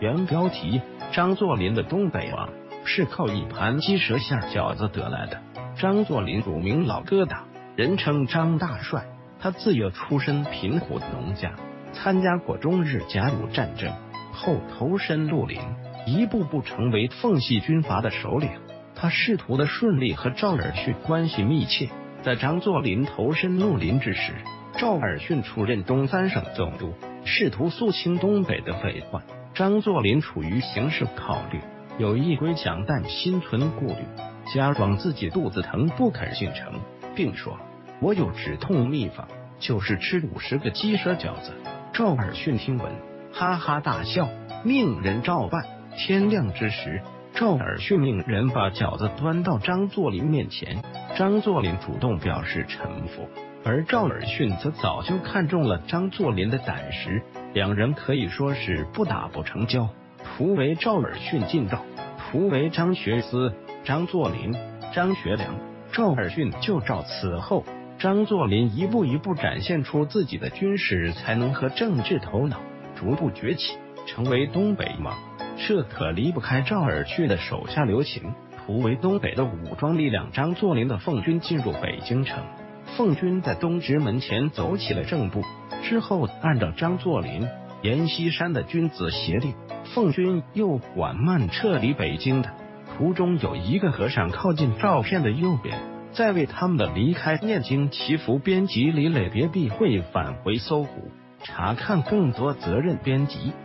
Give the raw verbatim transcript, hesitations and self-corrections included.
原标题：张作霖的东北王是靠一盘鸡舌馅饺子得来的。张作霖乳名老疙瘩，人称张大帅。他自幼出身贫苦农家，参加过中日甲午战争，后投身绿林，一步步成为奉系军阀的首领。他仕途的顺利和赵尔巽关系密切。在张作霖投身绿林之时，赵尔巽出任东三省总督，试图肃清东北的匪患。张作霖出于形势考虑，有意归降，但心存顾虑，假装自己肚子疼不肯进城，并说：“我有止痛秘方，就是吃五十个鸡舌饺子。”赵尔巽听闻，哈哈大笑，命人照办。天亮之时，赵尔巽命人把饺子端到张作霖面前，张作霖主动表示臣服，而赵尔巽则早就看中了张作霖的胆识，两人可以说是不打不成交。突围赵尔巽进诏，突围张学思、张作霖、张学良、赵尔巽就诏。此后，张作霖一步一步展现出自己的军事才能和政治头脑，逐步崛起，成为东北王。这可离不开赵尔巽的手下留情。突围东北的武装力量张作霖的奉军进入北京城，奉军在东直门前走起了正步。之后，按照张作霖、阎锡山的君子协定，奉军又缓慢撤离北京的。途中有一个和尚靠近照片的右边，在为他们的离开念经祈福。编辑李磊，别避讳返回搜狐，查看更多责任编辑。